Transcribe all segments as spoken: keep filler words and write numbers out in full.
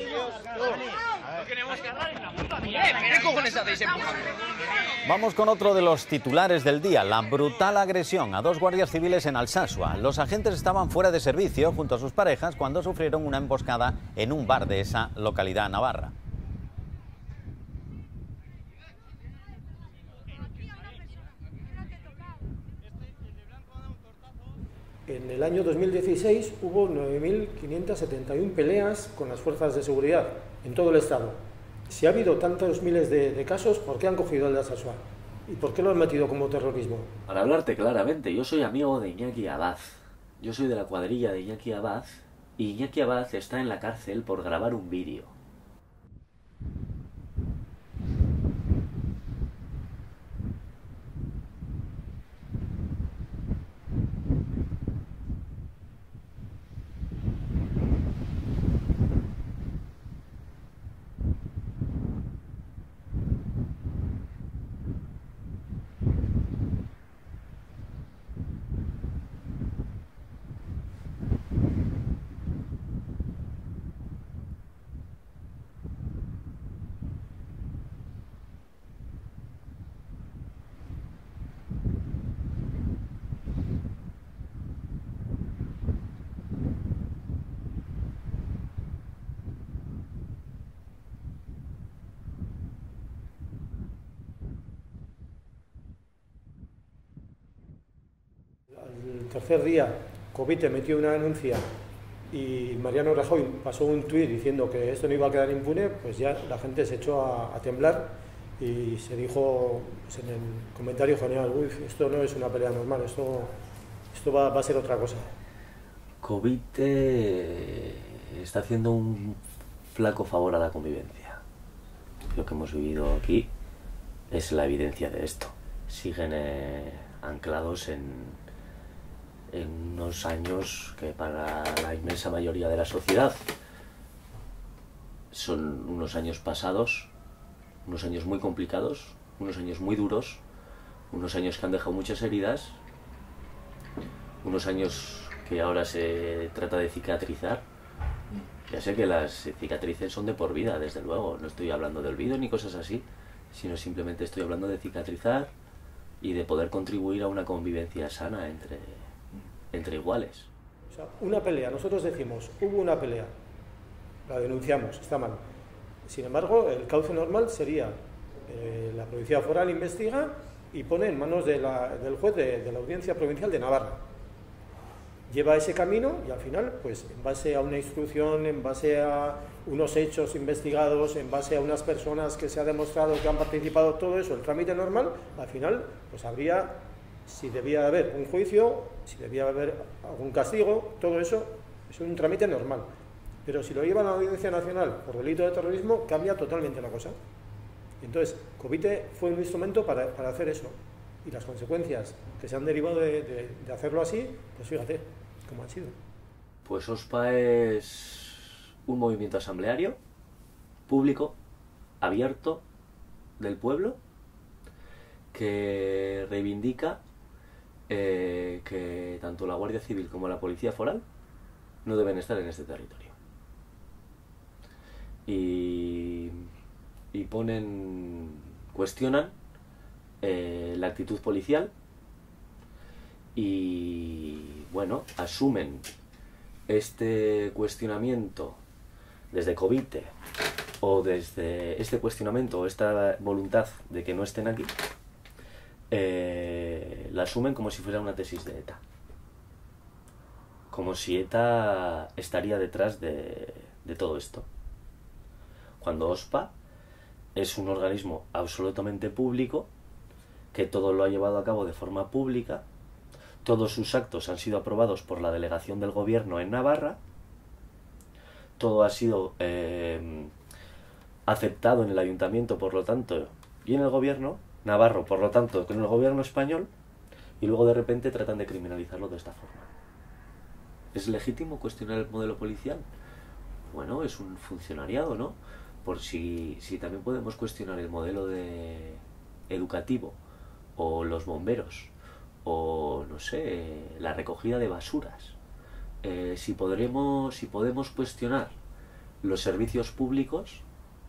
¿Qué cojones hacéis empujando? Vamos con otro de los titulares del día, la brutal agresión a dos guardias civiles en Alsasua. Los agentes estaban fuera de servicio junto a sus parejas cuando sufrieron una emboscada en un bar de esa localidad navarra. En el año dos mil dieciséis hubo nueve mil quinientas setenta y una peleas con las fuerzas de seguridad en todo el estado. Si ha habido tantos miles de, de casos, ¿por qué han cogido el de Alsasua? ¿Y por qué lo han metido como terrorismo? Para hablarte claramente, yo soy amigo de Iñaki Abad. Yo soy de la cuadrilla de Iñaki Abad y Iñaki Abad está en la cárcel por grabar un vídeo. El tercer día, Covite metió una denuncia y Mariano Rajoy pasó un tuit diciendo que esto no iba a quedar impune, pues ya la gente se echó a, a temblar y se dijo pues en el comentario general, uy, esto no es una pelea normal, esto, esto va, va a ser otra cosa. Covite está haciendo un flaco favor a la convivencia. Lo que hemos vivido aquí es la evidencia de esto. Siguen eh, anclados en... en unos años que para la inmensa mayoría de la sociedad son unos años pasados, unos años muy complicados, unos años muy duros, unos años que han dejado muchas heridas, unos años que ahora se trata de cicatrizar. Ya sé que las cicatrices son de por vida, desde luego, no estoy hablando de olvido ni cosas así, sino simplemente estoy hablando de cicatrizar y de poder contribuir a una convivencia sana entre entre iguales. O sea, una pelea, nosotros decimos, hubo una pelea, la denunciamos, está mal. Sin embargo, el cauce normal sería, eh, la Policía Foral investiga y pone en manos de la, del juez de, de la Audiencia Provincial de Navarra. Lleva ese camino y al final, pues en base a una instrucción, en base a unos hechos investigados, en base a unas personas que se ha demostrado que han participado, todo eso, el trámite normal, al final, pues habría... si debía haber un juicio, si debía haber algún castigo, todo eso es un trámite normal. Pero si lo lleva a la Audiencia Nacional por delito de terrorismo, cambia totalmente la cosa. Entonces, Covite fue un instrumento para, para hacer eso. Y las consecuencias que se han derivado de, de, de hacerlo así, pues fíjate cómo han sido. Pues OSPA es un movimiento asambleario, público, abierto, del pueblo, que reivindica Eh, que tanto la Guardia Civil como la Policía Foral no deben estar en este territorio. Y, y ponen, cuestionan eh, la actitud policial y, bueno, asumen este cuestionamiento desde Covite o desde este cuestionamiento o esta voluntad de que no estén aquí. Eh, la asumen como si fuera una tesis de ETA, como si ETA estaría detrás de, de todo esto, cuando OSPA es un organismo absolutamente público, que todo lo ha llevado a cabo de forma pública, todos sus actos han sido aprobados por la delegación del gobierno en Navarra, todo ha sido eh, aceptado en el ayuntamiento, por lo tanto, y en el gobierno navarro, por lo tanto, con el gobierno español, y luego de repente tratan de criminalizarlo de esta forma. ¿Es legítimo cuestionar el modelo policial? Bueno, es un funcionariado, ¿no? Por si, si también podemos cuestionar el modelo de educativo, o los bomberos, o, no sé, la recogida de basuras. Eh, si, podremos, si podemos cuestionar los servicios públicos,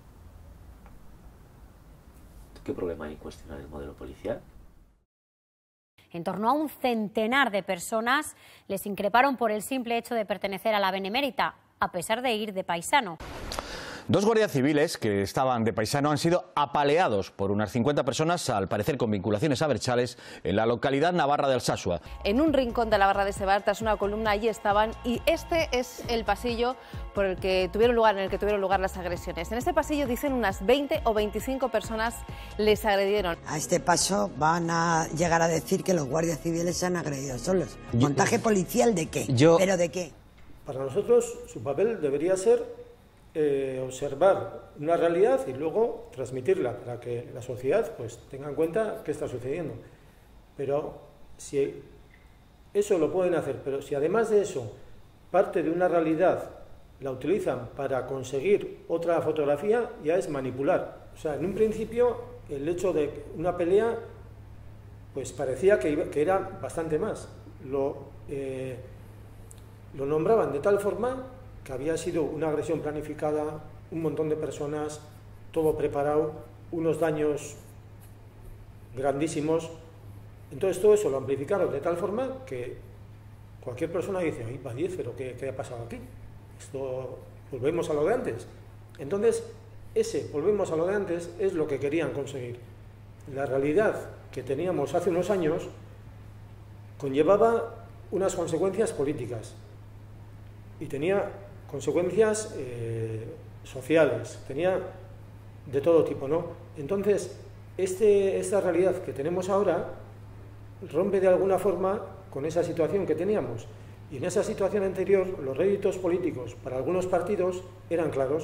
¿qué problema hay en cuestionar el modelo policial? En torno a un centenar de personas les increparon por el simple hecho de pertenecer a la Benemérita, a pesar de ir de paisano. Dos guardias civiles que estaban de paisano han sido apaleados por unas cincuenta personas, al parecer con vinculaciones a Berchales, en la localidad navarra de Alsasua. En un rincón de la barra de Sebar, tras una columna, allí estaban, y este es el pasillo por el que tuvieron lugar, en el que tuvieron lugar las agresiones. En este pasillo, dicen, unas veinte o veinticinco personas les agredieron. A este paso van a llegar a decir que los guardias civiles se han agredido solos. ¿Montaje policial de qué? Yo... ¿Pero de qué? Para nosotros, su papel debería ser Eh, observar una realidad y luego transmitirla para que la sociedad pues tenga en cuenta qué está sucediendo. Pero si eso lo pueden hacer, pero si además de eso parte de una realidad la utilizan para conseguir otra fotografía, ya es manipular. O sea, en un principio el hecho de una pelea pues parecía que, iba, que era bastante más. Lo, eh, lo nombraban de tal forma que había sido una agresión planificada, un montón de personas, todo preparado, unos daños grandísimos. Entonces todo eso lo amplificaron de tal forma que cualquier persona dice, ay, va diez, pero ¿qué, ¿qué ha pasado aquí? Esto, volvemos a lo de antes. Entonces, ese volvemos a lo de antes es lo que querían conseguir. La realidad que teníamos hace unos años conllevaba unas consecuencias políticas y tenía consecuencias eh, sociales, tenía de todo tipo, ¿no? Entonces, este, esta realidad que tenemos ahora rompe de alguna forma con esa situación que teníamos. Y en esa situación anterior, los réditos políticos para algunos partidos eran claros.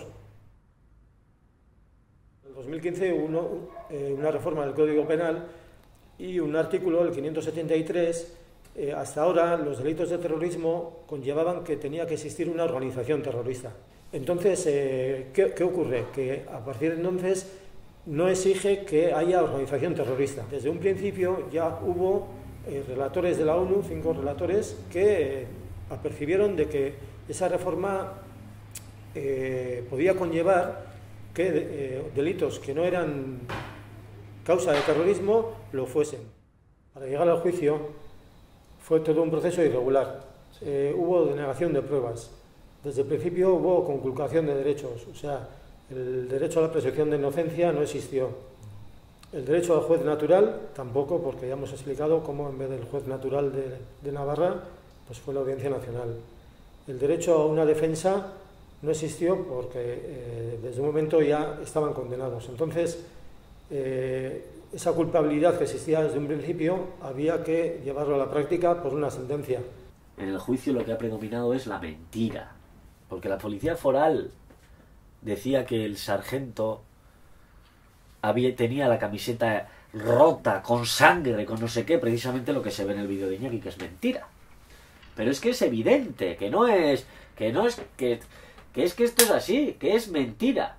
En dos mil quince hubo uno, eh, una reforma del Código Penal y un artículo, el quinientos setenta y tres, Eh, hasta ahora los delitos de terrorismo conllevaban que tenía que existir una organización terrorista. Entonces, eh, ¿qué, ¿qué ocurre? Que a partir de entonces no exige que haya organización terrorista. Desde un principio ya hubo eh, relatores de la ONU, cinco relatores, que eh, apercibieron de que esa reforma eh, podía conllevar que eh, delitos que no eran causa de terrorismo lo fuesen. Para llegar al juicio fue todo un proceso irregular. Eh, hubo denegación de pruebas. Desde el principio hubo conculcación de derechos. O sea, el derecho a la presunción de inocencia no existió. El derecho al juez natural tampoco, porque ya hemos explicado cómo en vez del juez natural de, de Navarra, pues fue la Audiencia Nacional. El derecho a una defensa no existió porque eh, desde un momento ya estaban condenados. Entonces, eh, esa culpabilidad que existía desde un principio había que llevarlo a la práctica por una sentencia. En el juicio lo que ha predominado es la mentira, porque la policía foral decía que el sargento había, tenía la camiseta rota, con sangre, con no sé qué, precisamente lo que se ve en el vídeo de Iñaki, que es mentira. Pero es que es evidente, que no es, que no es, que, que es que esto es así, que es mentira.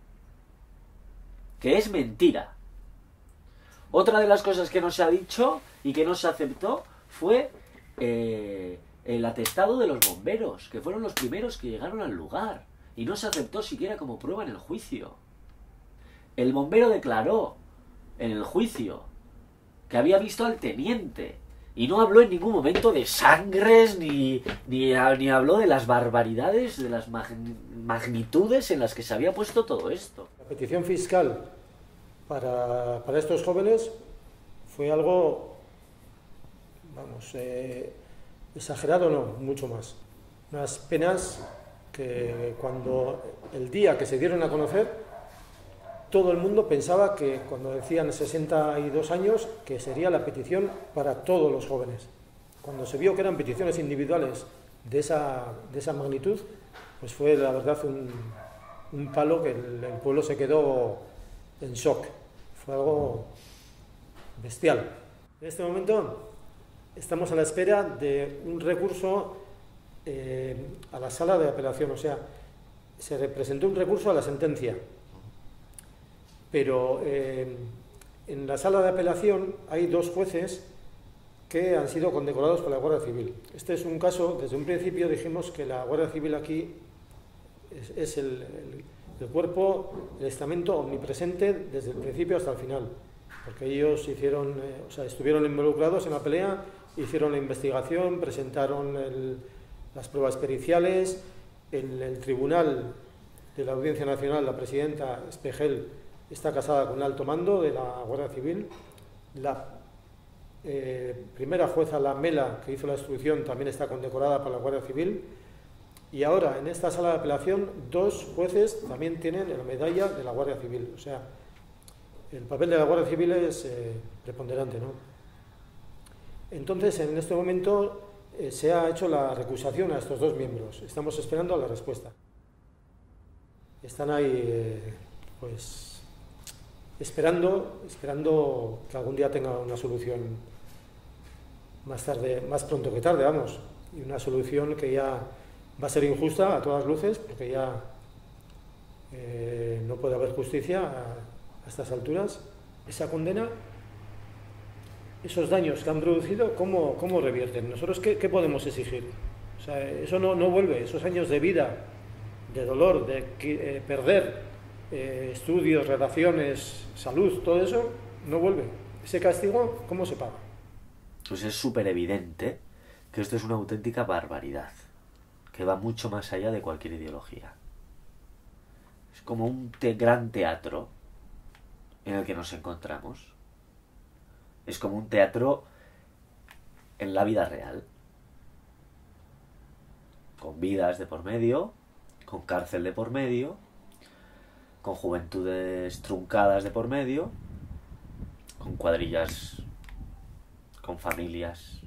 Que es mentira. Otra de las cosas que no se ha dicho y que no se aceptó fue eh, el atestado de los bomberos, que fueron los primeros que llegaron al lugar, y no se aceptó siquiera como prueba en el juicio. El bombero declaró en el juicio que había visto al teniente y no habló en ningún momento de sangres ni, ni, ni habló de las barbaridades, de las magnitudes en las que se había puesto todo esto. La petición fiscal Para, para estos jóvenes fue algo, vamos, eh, exagerado no, mucho más. Unas penas que cuando el día que se dieron a conocer, todo el mundo pensaba que cuando decían sesenta y dos años, que sería la petición para todos los jóvenes. Cuando se vio que eran peticiones individuales de esa, de esa magnitud, pues fue la verdad un, un palo que el, el pueblo se quedó en shock. Fue algo bestial. En este momento estamos a la espera de un recurso eh, a la sala de apelación, o sea, se presentó un recurso a la sentencia, pero eh, en la sala de apelación hay dos jueces que han sido condecorados por la Guardia Civil. Este es un caso, desde un principio dijimos que la Guardia Civil aquí es, es el, el, el cuerpo, el estamento omnipresente desde el principio hasta el final, porque ellos hicieron, eh, o sea, estuvieron involucrados en la pelea, hicieron la investigación, presentaron el, las pruebas periciales, en el tribunal de la Audiencia Nacional la presidenta Espejel está casada con un alto mando de la Guardia Civil, la eh, primera jueza, la Mela, que hizo la instrucción, también está condecorada por la Guardia Civil, y ahora en esta sala de apelación dos jueces también tienen la medalla de la Guardia Civil, o sea, el papel de la Guardia Civil es eh, preponderante, ¿no? Entonces, en este momento eh, se ha hecho la recusación a estos dos miembros. Estamos esperando a la respuesta. Están ahí, eh, pues, esperando, esperando que algún día tenga una solución más tarde, más pronto que tarde, vamos, y una solución que ya va a ser injusta a todas luces, porque ya eh, no puede haber justicia a, a estas alturas. Esa condena, esos daños que han producido, ¿cómo, cómo revierten? ¿Nosotros qué, qué podemos exigir? O sea, eso no, no vuelve, esos años de vida, de dolor, de eh, perder eh, estudios, relaciones, salud, todo eso, no vuelve. Ese castigo, ¿cómo se paga? Pues es súper evidente que esto es una auténtica barbaridad, que va mucho más allá de cualquier ideología. Es como un te- gran teatro en el que nos encontramos. Es como un teatro en la vida real, con vidas de por medio, con cárcel de por medio, con juventudes truncadas de por medio, con cuadrillas, con familias